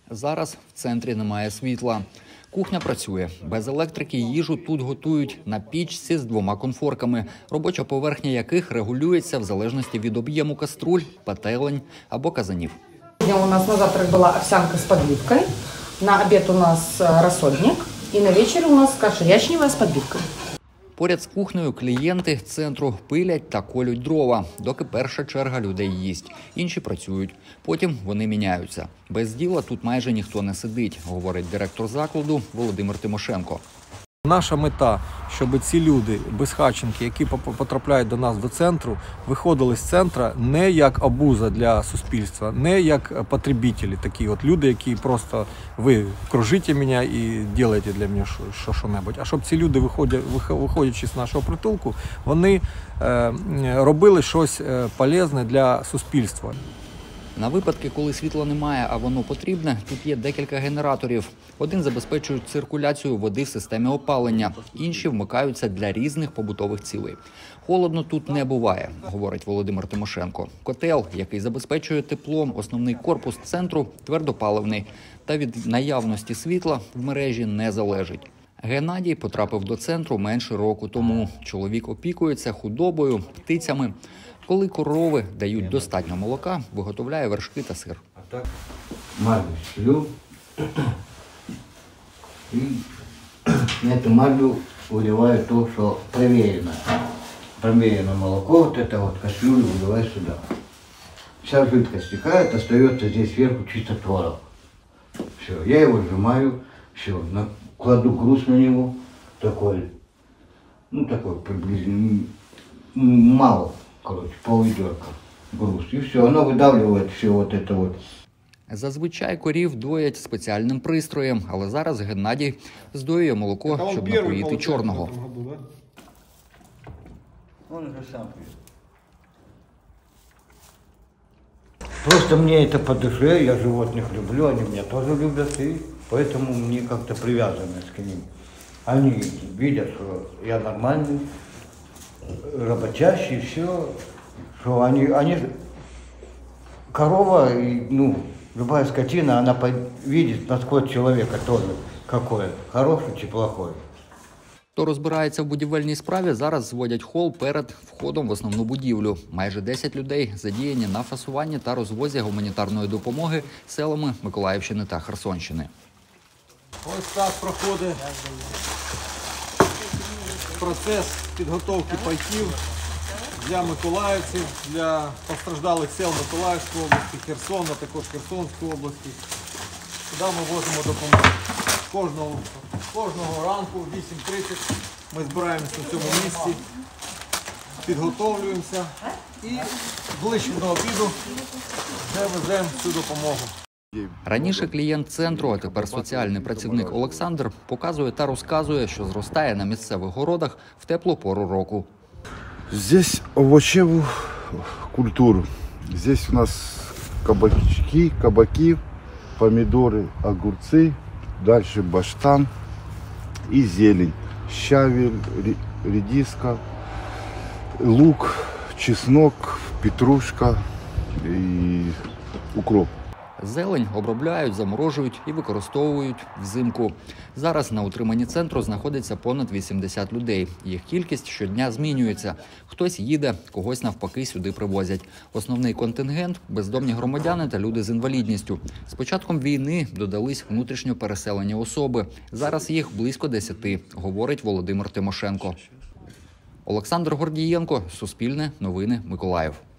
Зараз в центрі немає світла. Кухня працює. Без електрики їжу тут готують на пічці з 2 конфорками, робоча поверхня яких регулюється в залежності від об'єму каструль, пательень або казанів. У нас на завтрак была овсянка с подливкой, на обед у нас рассольник и на вечер у нас каша ячневая с подливкой. Поряд з кухнею клієнти центру пилять та колють дрова, доки перша черга людей їсть. Інші працюють. Потім вони міняються. Без діла тут майже ніхто не сидить, говорить директор закладу Володимир Тимошенко. Наша мета, щоб ці люди, безхатченки, які потрапляють до нас до центру, виходили з центру не як обуза для суспільства, не як потребителі, такі от люди, які просто ви кружите мене і робите для мене що-небудь. А щоб ці люди, виходячи з нашого притулку, вони робили щось полезне для суспільства. На випадки, коли світла немає, а воно потрібне, тут є декілька генераторів. Один забезпечує циркуляцію води в системі опалення, інші вмикаються для різних побутових цілей. Холодно тут не буває, говорить Володимир Тимошенко. Котел, який забезпечує теплом основний корпус центру, твердопаливний. Та від наявності світла в мережі не залежить. Геннадій потрапив до центру менше року тому. Чоловік опікується худобою, птицями. Коли корови дають достатньо молока, виготовляє вершки та сир. Марлю шлю. И на эту марлю выливаю то, что проверено. Проверено молоко, вот это вот кастрюлю выливаю сюда. Вся жидкость стекает, остается здесь сверху чисто творог. Все, я его сжимаю, все, кладу груз на него, такой, такой приблизительно, мало. Короче, пол-ведерка груз. І все, воно видавлює все вот это вот. Зазвичай корів доять спеціальним пристроєм, але зараз Геннадій здоює молоко, щоб напоїти чорного. Просто мне это по душе, я животных люблю, они меня тоже любят, и поэтому мне как-то привязанность к ним. Они видят, что я нормальный, работящий, все, что они корова, любая скотина, она видит подход человека тоже, какой, хороший чи плохой. Хто розбирається в будівельній справі, зараз зводять хол перед входом в основну будівлю. Майже 10 людей задіяні на фасуванні та розвозі гуманітарної допомоги селами Миколаївщини та Херсонщини. Ось так проходить процес підготовки пайків для миколаївців, для постраждалих сел Миколаївської області, Херсона, також Херсонської області. Сюди ми возимо допомогу. Кожного ранку в 8:30 ми збираємося в цьому місці, підготовлюємося і ближче до обіду вже веземо цю допомогу. Раніше клієнт центру, а тепер соціальний працівник Олександр, показує та розказує, що зростає на місцевих городах в теплу пору року. Здесь овощевую культуру. Здесь у нас кабаки, помидоры, огурцы, дальше баштан и зелень. Щавель, редиска, лук, чеснок, петрушка и укроп. Зелень обробляють, заморожують і використовують взимку. Зараз на утриманні центру знаходиться понад 80 людей. Їх кількість щодня змінюється. Хтось їде, когось навпаки сюди привозять. Основний контингент – бездомні громадяни та люди з інвалідністю. З початком війни додались внутрішньо переселені особи. Зараз їх близько 10, говорить Володимир Тимошенко. Олександр Гордієнко, Суспільне, Новини, Миколаїв.